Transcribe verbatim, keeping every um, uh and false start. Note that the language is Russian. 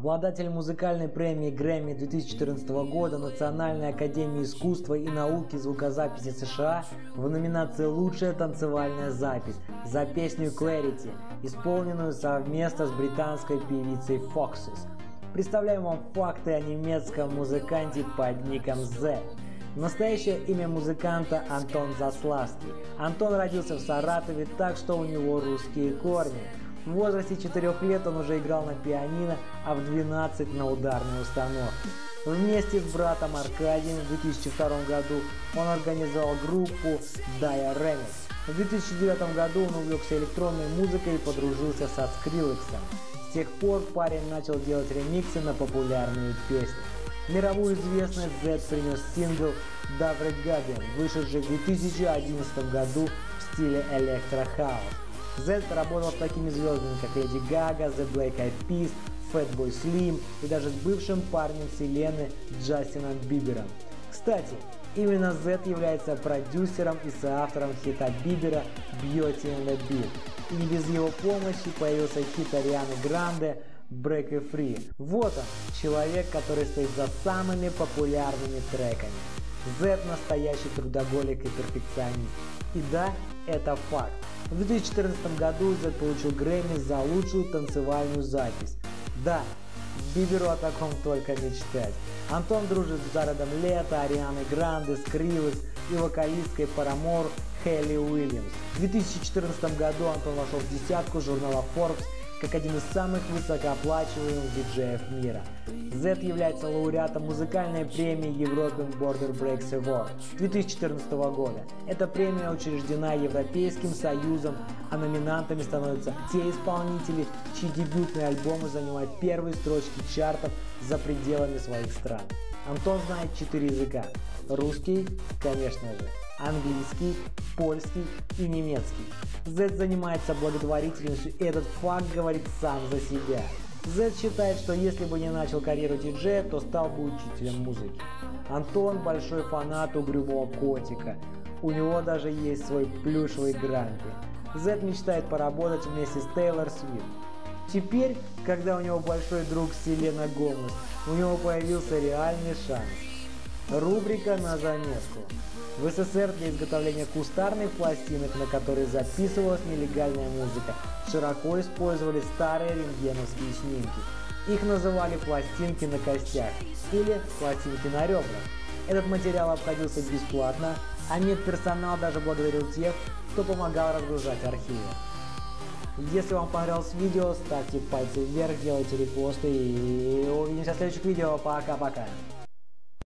Обладатель музыкальной премии Грэмми две тысячи четырнадцатого года Национальной академии искусства и науки звукозаписи США в номинации «Лучшая танцевальная запись» за песню Clarity, исполненную совместно с британской певицей Foxes. Представляем вам факты о немецком музыканте под ником Z. Настоящее имя музыканта Антон Заславский. Антон родился в Саратове, так что у него русские корни. В возрасте четырёх лет он уже играл на пианино, а в двенадцать на ударной установке. Вместе с братом Аркадием в две тысячи втором году он организовал группу Dire Remix. В две тысячи девятом году он увлекся электронной музыкой и подружился со Скриллексом. С тех пор парень начал делать ремиксы на популярные песни. Мировую известность Z принес сингл Davre Guardian, вышедший в две тысячи одиннадцатом году в стиле электрохаус. Z работал с такими звездами, как Леди Гага, The Black Eyed Peas, Fatboy Slim и даже с бывшим парнем вселенной Джастином Бибером. Кстати, именно Z является продюсером и соавтором хита Бибера Beauty and the Beat. И не без его помощи появился хит Арианы Гранде Break It Free. Вот он, человек, который стоит за самыми популярными треками. Z настоящий трудоголик и перфекционист. И да, это факт. В две тысячи четырнадцатом году Z получил Грэмми за лучшую танцевальную запись. Да, Биберу о таком только мечтать. Антон дружит с Джаредом Лето, Арианой Гранде, Скриллекс и вокалисткой Paramore Хейли Уильямс. В две тысячи четырнадцатом году Антон вошел в десятку журнала Forbes как один из самых высокооплачиваемых диджеев мира. Z является лауреатом музыкальной премии European Border Breaks Award две тысячи четырнадцатого года. Эта премия учреждена Европейским Союзом, а номинантами становятся те исполнители, чьи дебютные альбомы занимают первые строчки чартов за пределами своих стран. Антон знает четыре языка: русский, конечно же, английский, польский и немецкий. Z занимается благотворительностью, и этот факт говорит сам за себя. Z считает, что если бы не начал карьеру диджея, то стал бы учителем музыки. Антон большой фанат Угрюмого котика. У него даже есть свой плюшевый грампи. Z мечтает поработать вместе с Тейлор Свифт. Теперь, когда у него большой друг Селена Гомес, у него появился реальный шанс. Рубрика на заметку. В СССР для изготовления кустарных пластинок, на которые записывалась нелегальная музыка, широко использовали старые рентгеновские снимки. Их называли пластинки на костях или пластинки на ребрах. Этот материал обходился бесплатно, а медперсонал даже благодарил тех, кто помогал разгружать архивы. Если вам понравилось видео, ставьте пальцы вверх, делайте репосты и увидимся в следующих видео. Пока-пока.